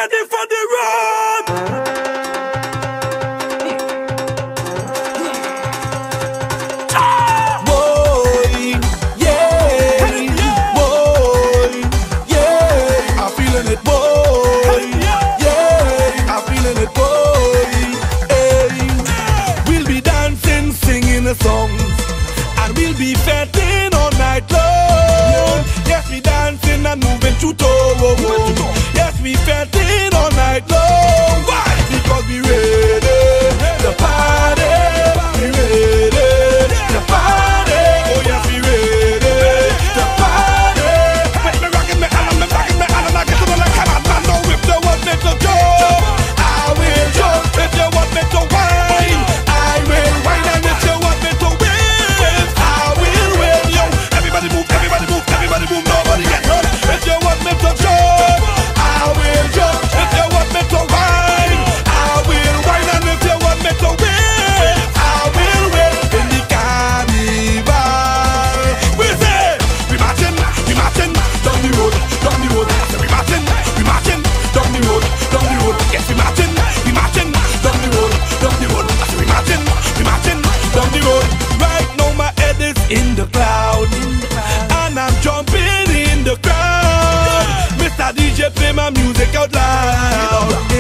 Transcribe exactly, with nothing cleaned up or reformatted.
ready for the run. Boy, yeah, boy, yeah, I'm feeling it, boy, yeah, I'm feeling it, boy. Hey, we'll be dancing, singing a song, and we'll be fetting all night long. Yes, we dancing and moving to toe. Yes, we fetting all night long. Why? Because we ready to party. We ready to party. Oh yes, we ready to party. Make me rockin' me and me rockin' me and I get to the like come on, man. No, if you want me to jump, I will jump. If you want me to whine, I will whine. And if you want me to win, I will win. Yo, everybody move, everybody move, everybody move. Nobody get hurt. If you want me to jump, I will jump. If you want me to whine, I will whine. And if you want me to win, I will win. In the carnival, we say we marching, we marching down the road, down the road. So we marching, we marching down the road, down the road. Yes, we marching, we marching down the road, down the road. So we marching, we marching down the road. Right now my head is in the cloud, and I'm jumping in the crowd. Mister D J, play my music out loud.